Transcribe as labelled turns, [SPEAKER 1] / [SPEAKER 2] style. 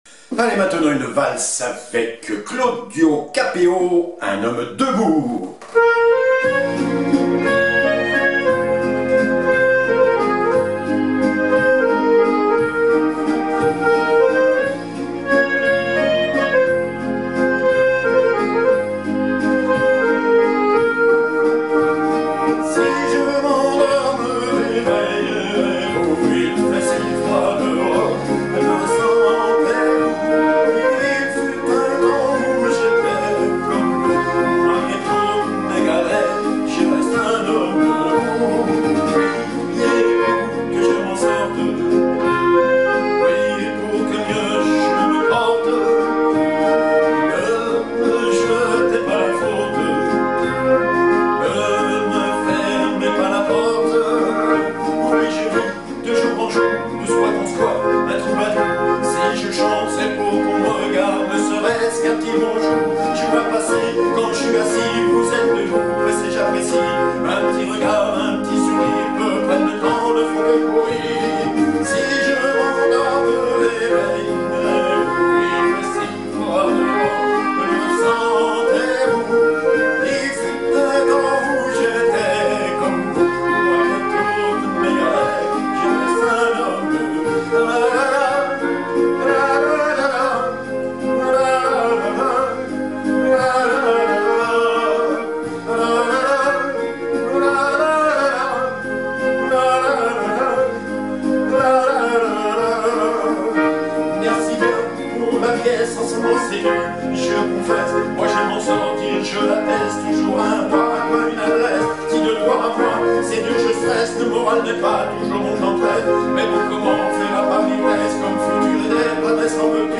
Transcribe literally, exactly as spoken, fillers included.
[SPEAKER 1] Allez, maintenant une valse avec Claudio Capéo, un homme debout.
[SPEAKER 2] Un petit bonjour, je vois passer quand je suis assis, vous êtes debout, et c'est j'apprécie. Un petit regard, un petit sourire, peu près de temps ne font que courir. Si je m'endors, me réveille, il fait si froid dehors, me sentez-vous? Il fut un temps où j'étais comme vous, avec toutes mes rêves, je reste un homme de sans sens aigu, je confesse, moi j'aime m'en sortir, je l'atteste, toujours un pas, un peu une adresse, si de toi à moi, c'est Dieu je stresse, le moral n'est pas toujours mon entraîne, mais pour comment faire la Paris-Brest, comme futur élève, adresse en veut